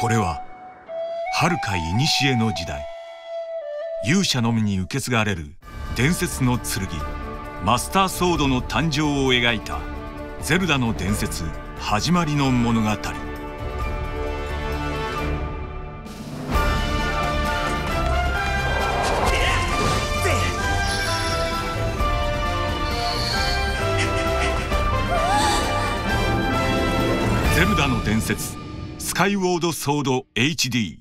これは遥か古の時代、勇者のみに受け継がれる伝説の剣マスターソードの誕生を描いたゼルダの伝説始まりの物語。ゼルダの伝説スカイウォードソード HD。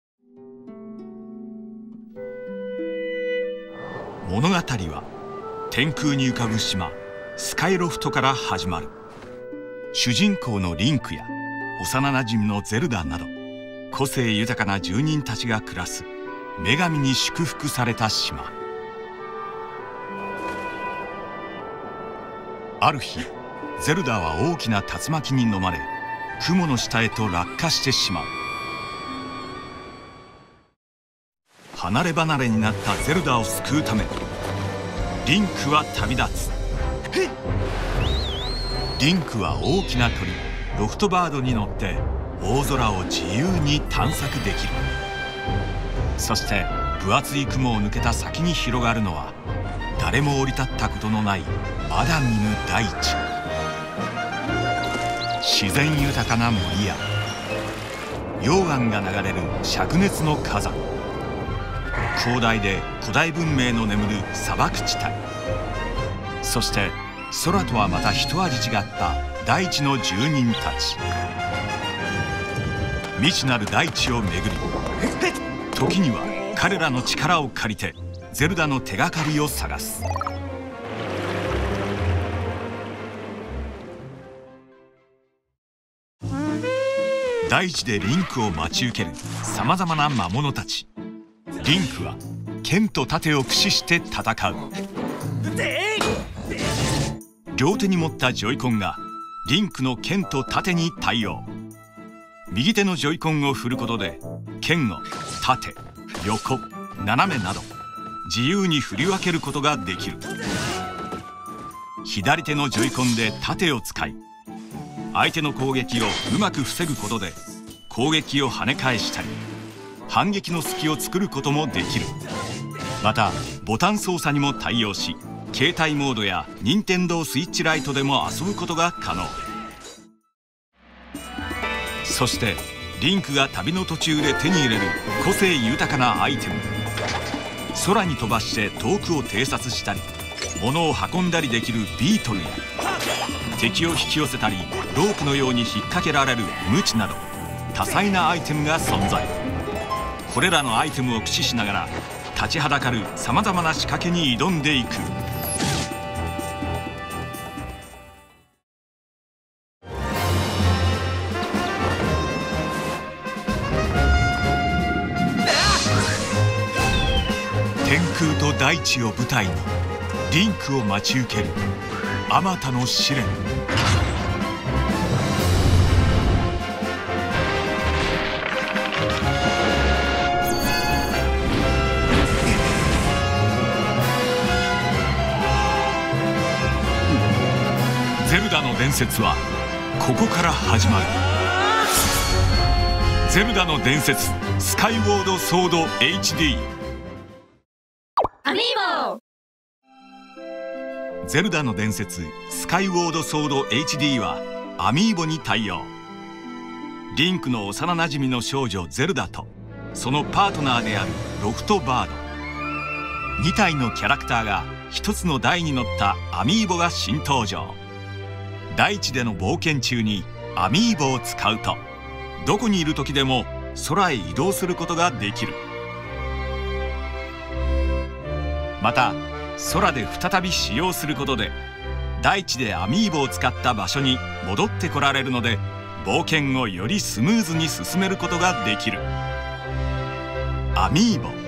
物語は天空に浮かぶ島スカイロフトから始まる。主人公のリンクや幼なじみのゼルダなど個性豊かな住人たちが暮らす女神に祝福された島。ある日ゼルダは大きな竜巻に飲まれ雲の下へと落下してしまう。離れ離れになったゼルダを救うためリンクは旅立つ。リンクは大きな鳥ロフトバードに乗って大空を自由に探索できる。そして分厚い雲を抜けた先に広がるのは誰も降り立ったことのないまだ見ぬ大地。自然豊かな森や溶岩が流れる灼熱の火山、広大で古代文明の眠る砂漠地帯、そして空とはまた一味違った大地の住人たち。未知なる大地を巡り時には彼らの力を借りてゼルダの手がかりを探す。大地でリンクを待ち受けるさまざまな魔物たち。リンクは剣と盾を駆使して戦う。両手に持ったジョイコンがリンクの剣と盾に対応。右手のジョイコンを振ることで剣を縦横斜めなど自由に振り分けることができる。左手のジョイコンで盾を使い相手の攻撃をうまく防ぐことで攻撃を跳ね返したり反撃の隙を作ることもできる。またボタン操作にも対応し携帯モードや任天堂スイッチライトでも遊ぶことが可能。そしてリンクが旅の途中で手に入れる個性豊かなアイテム、空に飛ばして遠くを偵察したり物を運んだりできるビートルや敵を引き寄せたりロープのように引っ掛けられるムチなど多彩なアイテムが存在。これらのアイテムを駆使しながら立ちはだかるさまざまな仕掛けに挑んでいく。天空と大地を舞台にリンクを待ち受けるあまたの試練。ゼルダの伝説はここから始まる。ゼルダの伝説スカイウォードソード HD。 アミーボゼルダの伝説スカイウォードソード HD はアミーボに対応。リンクの幼なじみの少女ゼルダとそのパートナーであるロフトバード2体のキャラクターが一つの台に乗ったアミーボが新登場。大地での冒険中にアミーボを使うとどこにいる時でも空へ移動することができる。また空で再び使用することで大地でアミーボを使った場所に戻ってこられるので冒険をよりスムーズに進めることができる。アミーボ。